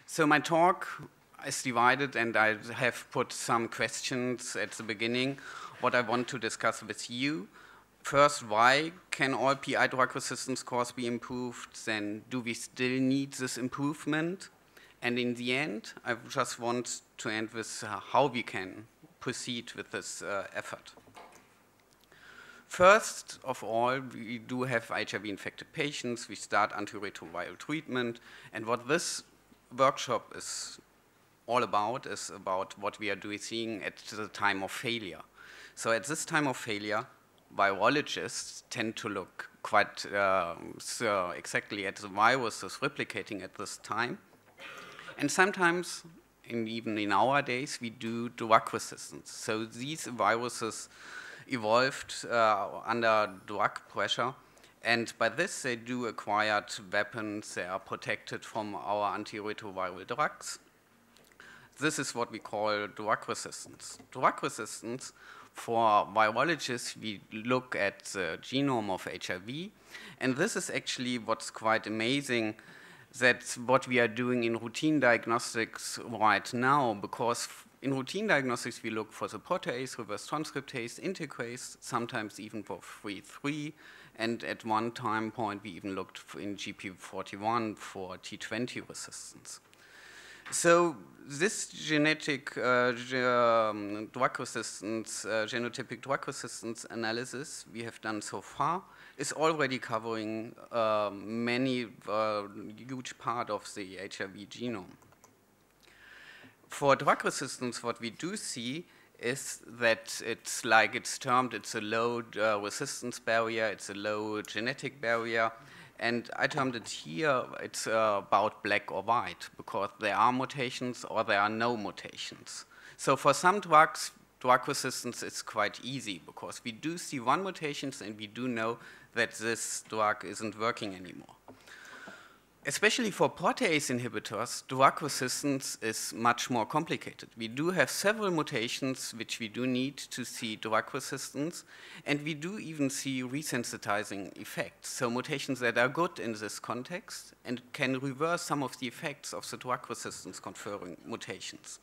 So my talk is divided, and I have put some questions at the beginning, what I want to discuss with you. First, why can all PI drug resistance scores be improved? Then, do we still need this improvement? And in the end, I just want to end with how we can proceed with this effort. First of all, we do have HIV-infected patients. We start antiretroviral treatment. And what this workshop is all about is about what we are seeing at the time of failure. So at this time of failure, virologists tend to look quite exactly at the viruses replicating at this time. And sometimes, even in our days, we do drug resistance. So these viruses evolved under drug pressure, and by this they do acquired weapons. They are protected from our antiretroviral drugs. This is what we call drug resistance. Drug resistance, for virologists, we look at the genome of HIV, and this is actually what's quite amazing, that's what we are doing in routine diagnostics right now, because in routine diagnostics we look for the protease, reverse transcriptase, integrase, sometimes even for FRI3, and at one time point we even looked in GP41 for T20 resistance. So this genetic drug resistance, genotypic drug resistance analysis we have done so far is already covering many huge part of the HIV genome. For drug resistance, what we do see is that it's termed, it's a low resistance barrier, it's a low genetic barrier, and I termed it here, it's about black or white, because there are mutations or there are no mutations. So for some drugs, drug resistance is quite easy, because we do see one mutations and we do know that this drug isn't working anymore. Especially for protease inhibitors, drug resistance is much more complicated. We do have several mutations which we do need to see drug resistance, and we do even see resensitizing effects. So mutations that are good in this context and can reverse some of the effects of the drug resistance conferring mutations.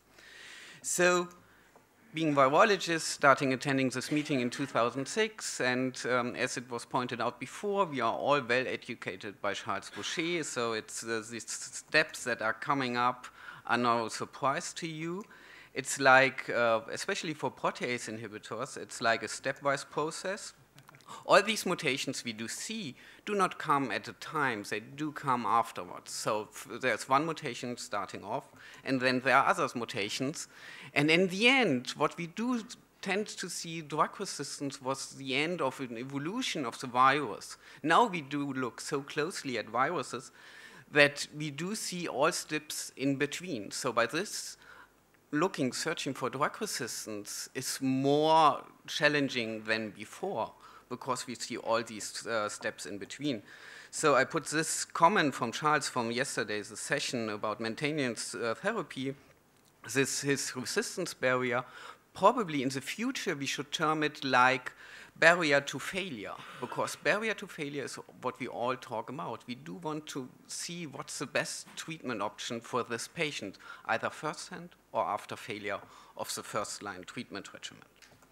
So, being virologists, starting attending this meeting in 2006, and as it was pointed out before, we are all well educated by Charles Boucher, so it's these steps that are coming up are no surprise to you. It's like, especially for protease inhibitors, it's like a stepwise process. All these mutations we do see do not come at a time, they do come afterwards. So there's one mutation starting off, and then there are other mutations. And in the end, what we do tend to see drug resistance was the end of an evolution of the virus. Now we do look so closely at viruses that we do see all steps in between. So by this, searching for drug resistance is more challenging than before, because we see all these steps in between. So I put this comment from Charles from yesterday's session about maintenance therapy, his resistance barrier. Probably in the future we should term it like barrier to failure, because barrier to failure is what we all talk about. We do want to see what's the best treatment option for this patient, either firsthand or after failure of the first-line treatment regimen.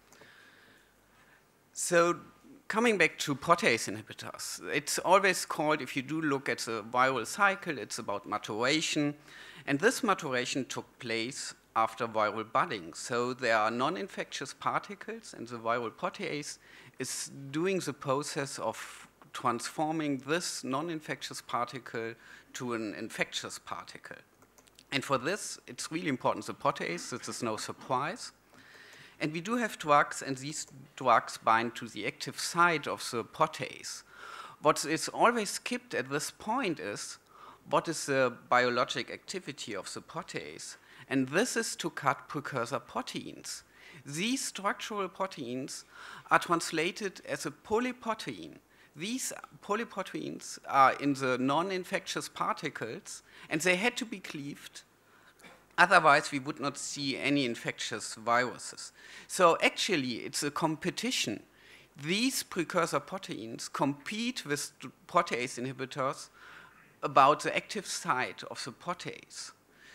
So, coming back to protease inhibitors, it's always called, if you do look at the viral cycle, it's about maturation. And this maturation took place after viral budding. So there are non-infectious particles, and the viral protease is doing the process of transforming this non-infectious particle to an infectious particle. And for this, it's really important, the protease, this is no surprise. And we do have drugs, and these drugs bind to the active site of the protease. What is always skipped at this point is, what is the biologic activity of the protease? And this is to cut precursor proteins. These structural proteins are translated as a polyprotein. These polyproteins are in the non-infectious particles, and they had to be cleaved. Otherwise, we would not see any infectious viruses. So actually, it's a competition. These precursor proteins compete with protease inhibitors about the active site of the protease.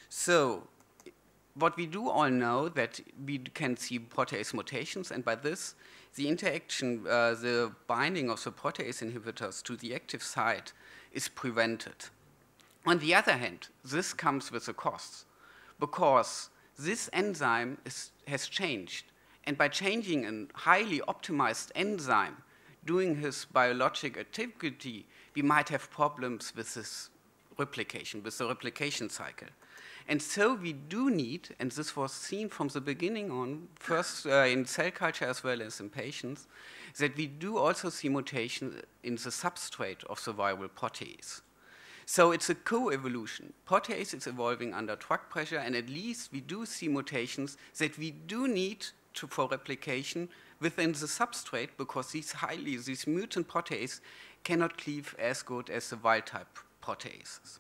So what we do all know that we can see protease mutations, and by this, the interaction, the binding of the protease inhibitors to the active site is prevented. On the other hand, this comes with a cost, because this enzyme has changed, and by changing a highly optimized enzyme doing his biologic activity, we might have problems with this replication, with the replication cycle. And so we do need, and this was seen from the beginning on, first in cell culture as well as in patients, that we do also see mutations in the substrate of the viral protease. So it's a co-evolution. Protease is evolving under drug pressure, and at least we do see mutations that we do need for replication within the substrate, because these mutant proteases cannot cleave as good as the wild-type proteases.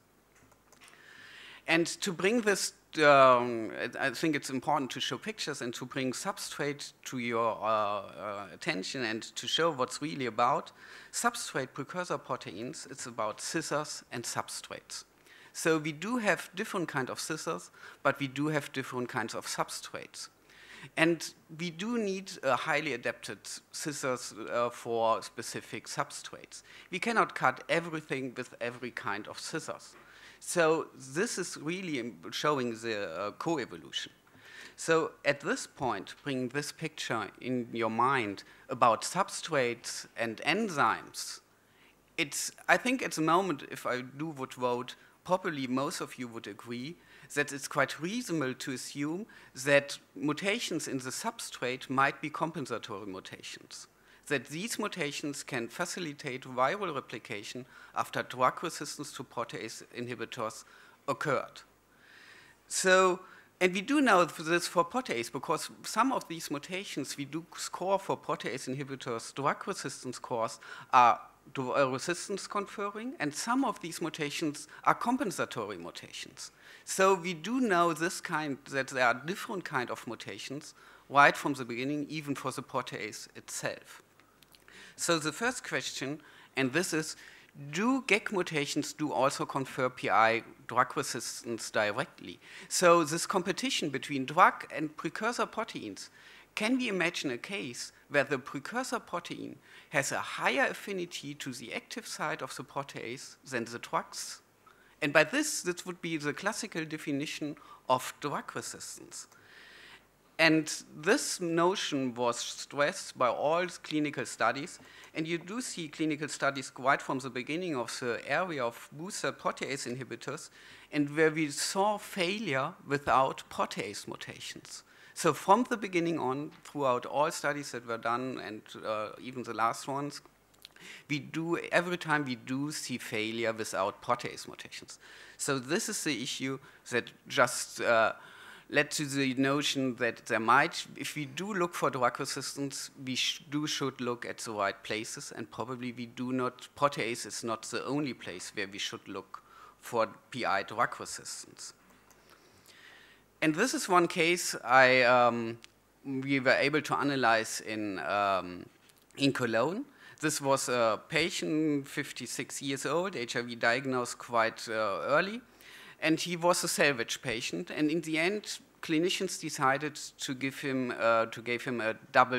And to bring this, I think it's important to show pictures and to bring substrate to your attention and to show what's really about. Substrate precursor proteins, it's about scissors and substrates. So we do have different kinds of scissors, but we do have different kinds of substrates. And we do need highly adapted scissors for specific substrates. We cannot cut everything with every kind of scissors. So this is really showing the co-evolution. So at this point, bring this picture in your mind about substrates and enzymes. I think at the moment, if I would vote, probably most of you would agree that it's quite reasonable to assume that mutations in the substrate might be compensatory mutations, that these mutations can facilitate viral replication after drug resistance to protease inhibitors occurred. So, and we do know this for protease, because some of these mutations we do score for protease inhibitors, drug resistance scores are resistance conferring, and some of these mutations are compensatory mutations. So we do know that there are different kind of mutations right from the beginning, even for the protease itself. So the first question, and this is, do GEC mutations also confer PI drug resistance directly? So this competition between drug and precursor proteins, can we imagine a case where the precursor protein has a higher affinity to the active site of the protease than the drugs? And by this would be the classical definition of drug resistance. And this notion was stressed by all clinical studies, and you do see clinical studies right from the beginning of the area of boosted protease inhibitors, and where we saw failure without protease mutations. So from the beginning on, throughout all studies that were done, and even the last ones, every time we do see failure without protease mutations. So this is the issue that just led to the notion that there might, if we do look for drug resistance, we should look at the right places, and probably protease is not the only place where we should look for PI drug resistance. And this is one case we were able to analyze in Cologne. This was a patient, 56 years old, HIV diagnosed quite early. And he was a salvage patient, and in the end, clinicians decided to give him a double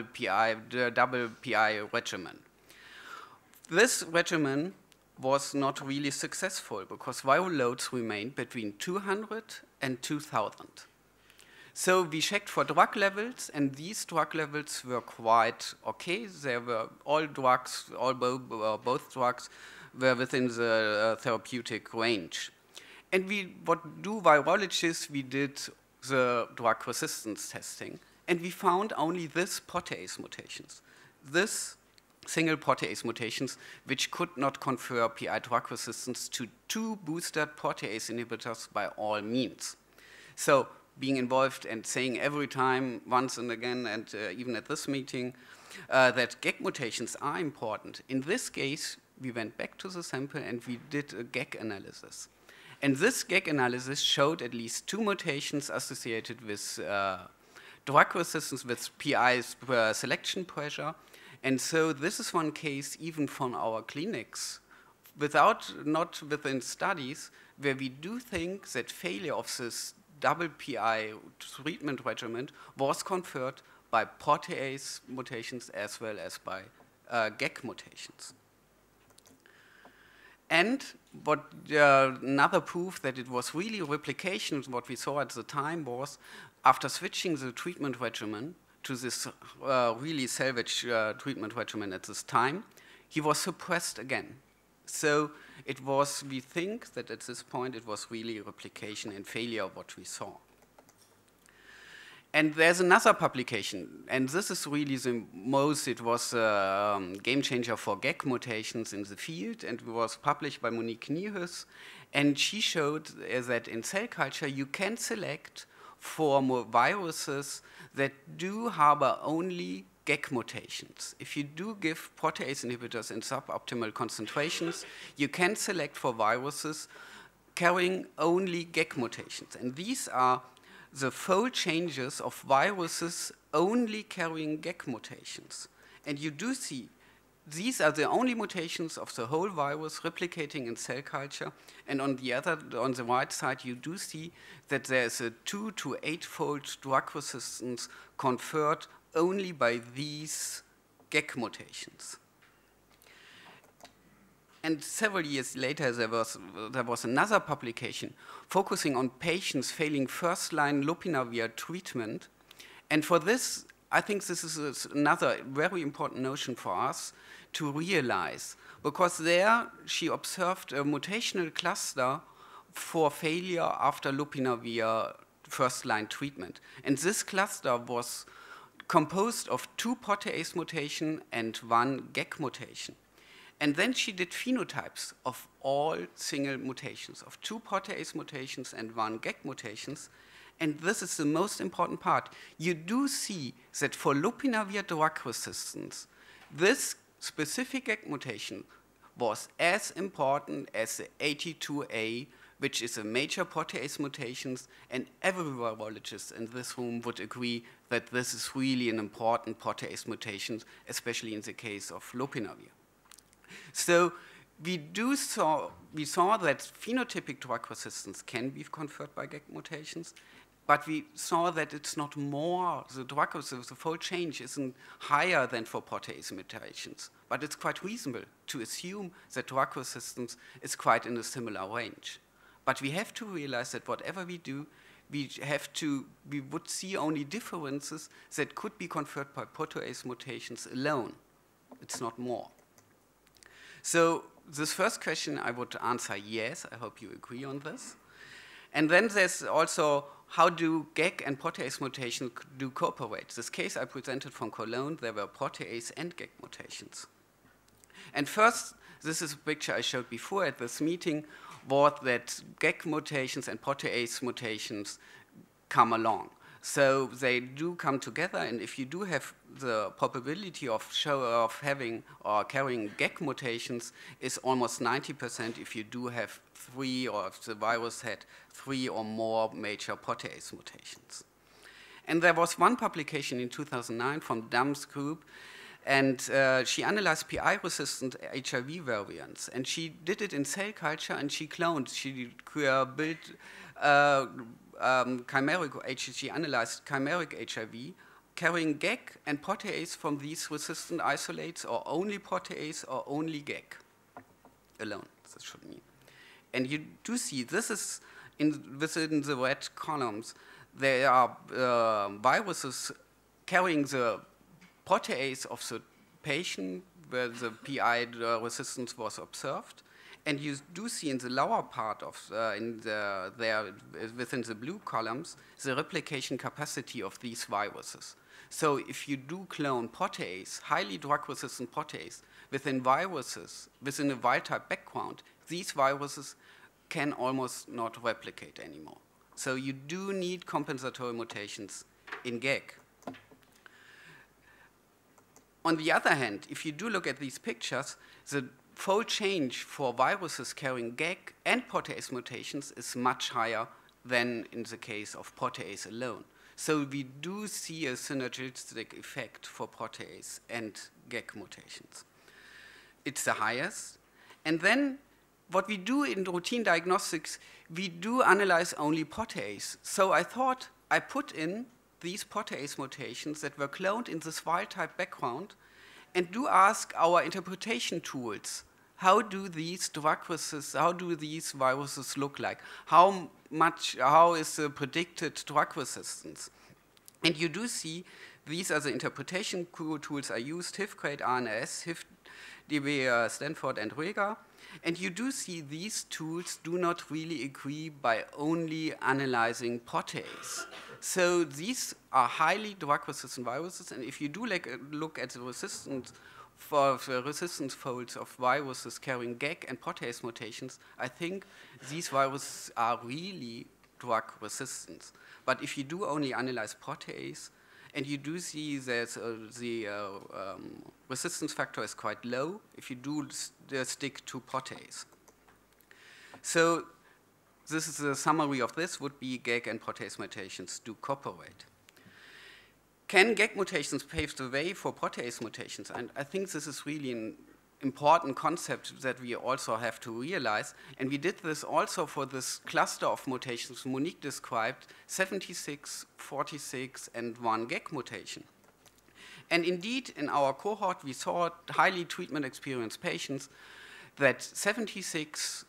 PI regimen. This regimen was not really successful because viral loads remained between 200 and 2,000. So we checked for drug levels, and these drug levels were quite okay. There were both drugs were within the therapeutic range. And what do virologists? We did the drug resistance testing, and we found only this protease mutations, this single protease mutations, which could not confer PI drug resistance to two boosted protease inhibitors by all means. So being involved and saying every time, once and again, and even at this meeting, that GEC mutations are important. In this case, we went back to the sample and we did a GEC analysis. And this GEC analysis showed at least two mutations associated with drug resistance, with PI's selection pressure. And so this is one case even from our clinics, not within studies, where we do think that failure of this double PI treatment regimen was conferred by protease mutations as well as by GEC mutations. And what another proof that it was really replication, what we saw at the time was, after switching the treatment regimen to this really salvage treatment regimen at this time, he was suppressed again. So it was, we think that at this point it was really replication and failure of what we saw. And there's another publication, and this is really the most, it was a game changer for GEC mutations in the field, and it was published by Monique Niehues, and she showed that in cell culture you can select for viruses that do harbor only GEC mutations. If you do give protease inhibitors in suboptimal concentrations, you can select for viruses carrying only GEC mutations, and these are the fold changes of viruses only carrying GEC mutations. And you do see these are the only mutations of the whole virus replicating in cell culture. And on the right side, you do see that there is a 2 to 8-fold drug resistance conferred only by these GEC mutations. And several years later, there was another publication focusing on patients failing first-line lopinavir treatment. And for this, I think this is another very important notion for us to realize, because there she observed a mutational cluster for failure after lopinavir first-line treatment. And this cluster was composed of 2 protease mutations and 1 GEC mutation. And then she did phenotypes of all single mutations, of 2 protease mutations and 1 GEC mutations. And this is the most important part. You do see that for lopinavir drug resistance, this specific GEC mutation was as important as the AT2A, which is a major protease mutation, and every virologist in this room would agree that this is really an important protease mutation, especially in the case of lopinavir. So we saw that phenotypic drug resistance can be conferred by GEC mutations, but we saw that it's not more, the fold change isn't higher than for protease mutations, but it's quite reasonable to assume that drug resistance is quite in a similar range. But we have to realize that whatever we do, we would see only differences that could be conferred by protease mutations alone. It's not more. So this first question I would answer yes, I hope you agree on this. And then there's also how do GEC and protease mutations do cooperate. This case I presented from Cologne, there were protease and GEC mutations. And first, this is a picture I showed before at this meeting, was that GEC mutations and protease mutations come along. So they do come together, and if you do have the probability of having or carrying GEC mutations is almost 90% if you do have 3, or if the virus had 3 or more major protease mutations. And there was one publication in 2009 from Dam's group, and she analyzed PI-resistant HIV variants, and she did it in cell culture, and she cloned, she built she analyzed chimeric HIV, carrying GEC and protease from these resistant isolates, or only protease or only GEC alone, this should mean. And you do see, this is within the red columns, there are viruses carrying the protease of the patient where the PI resistance was observed. And you do see in the lower part of within the blue columns, the replication capacity of these viruses. So if you do clone protease, highly drug-resistant protease, within viruses, within a wild-type background, these viruses can almost not replicate anymore. So you do need compensatory mutations in GEC. On the other hand, if you do look at these pictures, the fold change for viruses carrying GEC and protease mutations is much higher than in the case of protease alone. So we do see a synergistic effect for protease and GEC mutations. It's the highest. And then what we do in routine diagnostics, we do analyze only protease. So I thought I put in these protease mutations that were cloned in this wild-type background and do ask our interpretation tools, how do these viruses look like? How is the predicted drug resistance? And you do see these are the interpretation tools I used, HIF-Crate, RNS, HIF-DB, Stanford, and Rega. And you do see these tools do not really agree by only analyzing protease. So these are highly drug-resistant viruses, and if you do look at the resistance folds of viruses carrying GAG and protease mutations, I think these viruses are really drug resistant. But if you do only analyze protease, and you do see that the resistance factor is quite low if you do stick to protease. So this is a summary of this, would be GAG and protease mutations do cooperate. Can GAG mutations pave the way for protease mutations? And I think this is really an important concept that we also have to realize. And we did this also for this cluster of mutations Monique described, 76, 46, and 1 GAG mutation. And indeed, in our cohort, we saw highly treatment-experienced patients that 76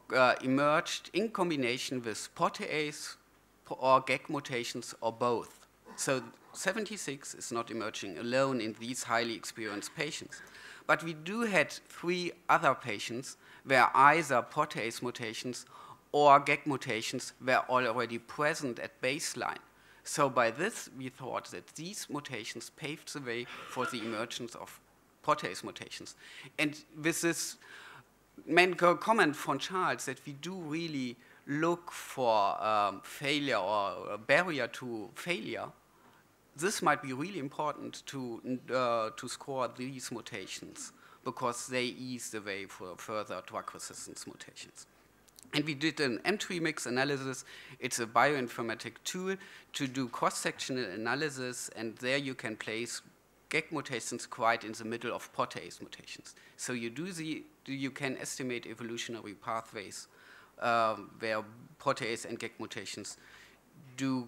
emerged in combination with protease or GAG mutations or both. So 76 is not emerging alone in these highly experienced patients. But we do had 3 other patients where either protease mutations or GAG mutations were already present at baseline. So by this, we thought that these mutations paved the way for the emergence of protease mutations. And with this main comment from Charles that we do really look for failure or a barrier to failure, this might be really important to score these mutations because they ease the way for further drug resistance mutations. And we did an entry mix analysis. It's a bioinformatic tool to do cross-sectional analysis, and there you can place GAG mutations quite in the middle of protease mutations. So you can estimate evolutionary pathways where protease and GAG mutations do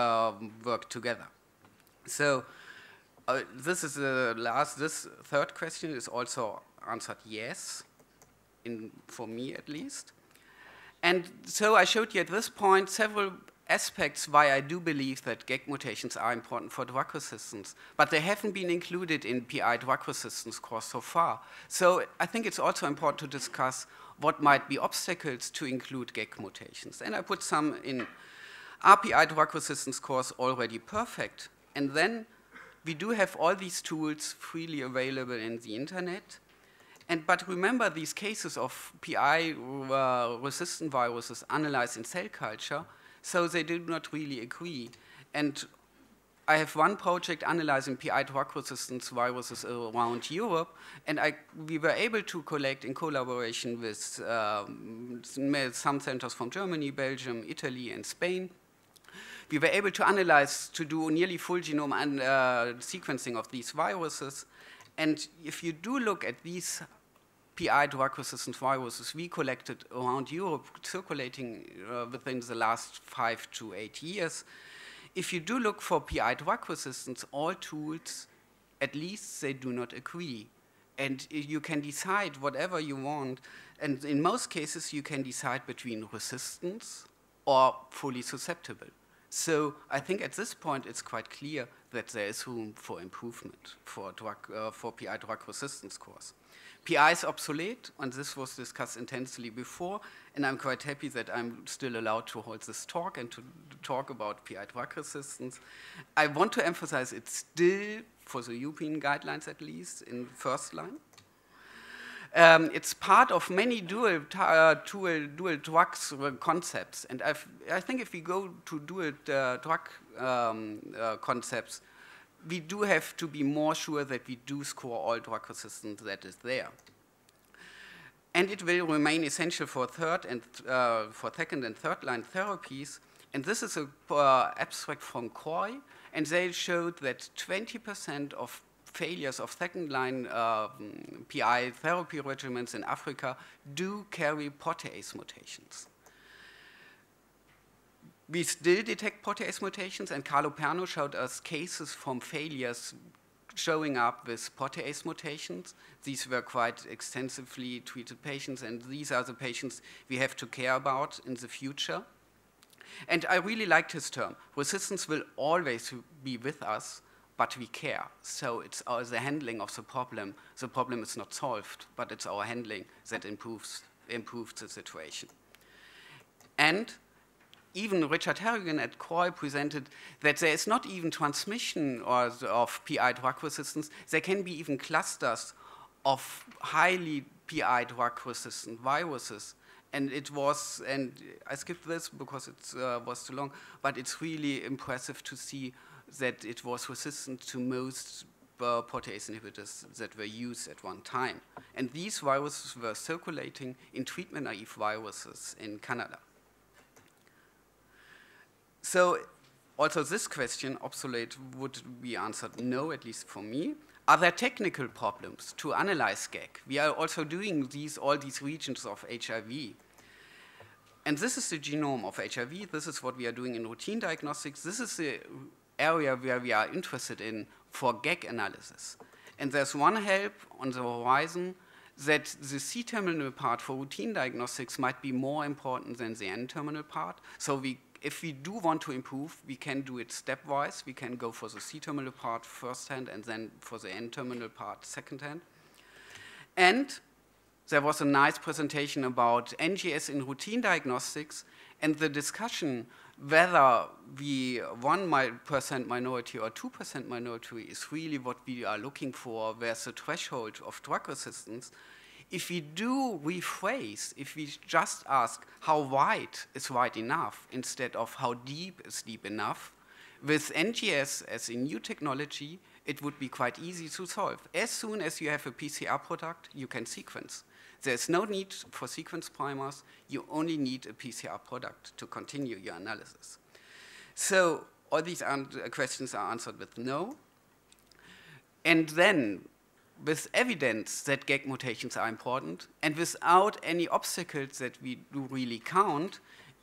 work together. So this is the last. This third question is also answered yes, for me at least. And so I showed you at this point several aspects why I do believe that GAG mutations are important for drug resistance, but they haven't been included in PI drug resistance course so far. So I think it's also important to discuss what might be obstacles to include GAG mutations. And I put some in. Are PI drug resistance course already perfect? And then we do have all these tools freely available in the internet. But remember these cases of PI resistant viruses analyzed in cell culture, so they do not really agree. And I have one project analyzing PI drug resistance viruses around Europe, and we were able to collect in collaboration with some centers from Germany, Belgium, Italy, and Spain. We were able to analyze, to do nearly full genome sequencing of these viruses. And if you do look at these PI drug-resistant viruses we collected around Europe, circulating within the last 5 to 8 years, if you do look for PI drug resistance, all tools, at least they do not agree. And you can decide whatever you want. And in most cases, you can decide between resistance or fully susceptible. So I think at this point it's quite clear that there is room for improvement for PI drug resistance course. PI is obsolete, and this was discussed intensely before, and I'm quite happy that I'm still allowed to hold this talk and to talk about PI drug resistance. I want to emphasize it's still, for the European guidelines at least, in first line. It's part of many dual drugs concepts. And I think if we go to dual drug concepts, we do have to be more sure that we do score all drug resistance that is there. And it will remain essential for for second and third line therapies. And this is an abstract from COI, and they showed that 20% of failures of second-line PI therapy regimens in Africa do carry protease mutations. We still detect protease mutations, and Carlo Perno showed us cases from failures showing up with protease mutations. These were quite extensively treated patients, and these are the patients we have to care about in the future. And I really liked his term. Resistance will always be with us, but we care. So it's the handling of the problem. The problem is not solved, but it's our handling that improves the situation. And even Richard Harrigan at CROI presented that there is not even transmission of PI drug resistance. There can be even clusters of highly PI drug resistant viruses. And it was, and I skipped this because it was too long, but it's really impressive to see that it was resistant to most protease inhibitors that were used at one time. And these viruses were circulating in treatment-naive viruses in Canada. So also this question, obsolete, would be answered no, at least for me. Are there technical problems to analyze GAG? We are also doing all these regions of HIV. And this is the genome of HIV. This is what we are doing in routine diagnostics. This is the area where we are interested in for GAG analysis. And there's one help on the horizon that the C-terminal part for routine diagnostics might be more important than the N-terminal part. So if we do want to improve, we can do it stepwise. We can go for the C-terminal part first hand and then for the N-terminal part second hand. And there was a nice presentation about NGS in routine diagnostics and the discussion whether we 1% minority or 2% minority is really what we are looking for, where's the threshold of drug resistance. If we do rephrase, if we just ask how wide is wide enough instead of how deep is deep enough, with NGS as a new technology, it would be quite easy to solve. As soon as you have a PCR product, you can sequence. There's no need for sequence primers. You only need a PCR product to continue your analysis. So all these questions are answered with no. And then, with evidence that GAG mutations are important, and without any obstacles that we do really count,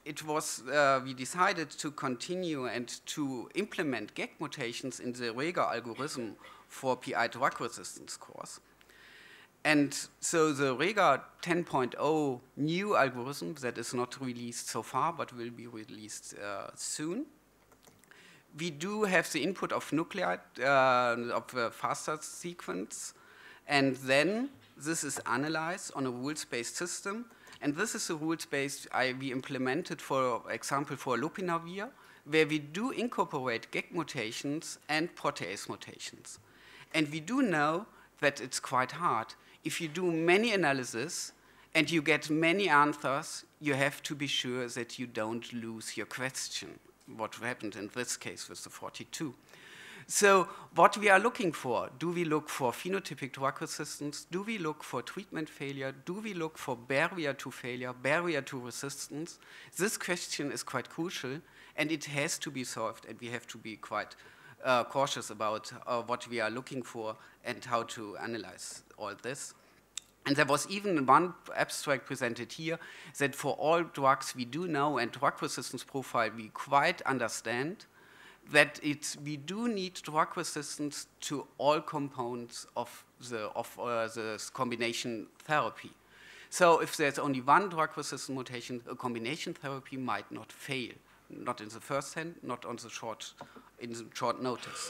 we decided to continue and to implement GAG mutations in the Rega algorithm for PI drug resistance course. And so the Rega 10.0 new algorithm that is not released so far, but will be released soon. We do have the input of nuclei of the FASTA sequence, and then this is analyzed on a rules-based system. And this is a rules-based we implemented, for example, for lopinavir, where we do incorporate GAG mutations and protease mutations. And we do know that it's quite hard. If you do many analyses and you get many answers, you have to be sure that you don't lose your question, what happened in this case with the 42. So what we are looking for, do we look for phenotypic drug resistance? Do we look for treatment failure? Do we look for barrier to failure, barrier to resistance? This question is quite crucial, and it has to be solved, and we have to be quite cautious about what we are looking for and how to analyze all this. And there was even one abstract presented here that for all drugs we do know and drug resistance profile we quite understand that we do need drug resistance to all components of the combination therapy. So if there's only one drug resistant mutation, a combination therapy might not fail, not in the first hand, not on the in short notice.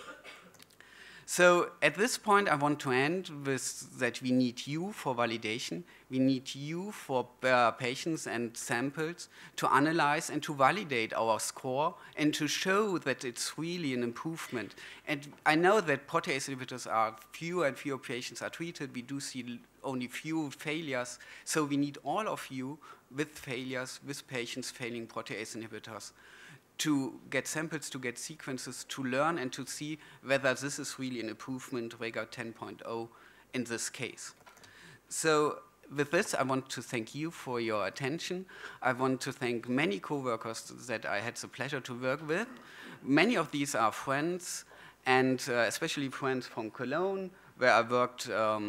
So at this point, I want to end with that we need you for validation. We need you for patients and samples to analyze and to validate our score and to show that it's really an improvement. And I know that protease inhibitors are fewer and fewer patients are treated. We do see only few failures. So we need all of you with failures, with patients failing protease inhibitors, to get samples, to get sequences, to learn and to see whether this is really an improvement, Rega 10.0, in this case. So with this, I want to thank you for your attention. I want to thank many co-workers that I had the pleasure to work with. Many of these are friends, and especially friends from Cologne, where I worked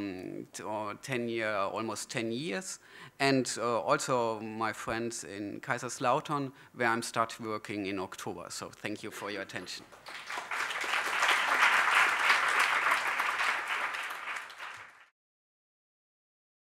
almost 10 years, and also my friends in Kaiserslautern, where I'm started working in October. So thank you for your attention.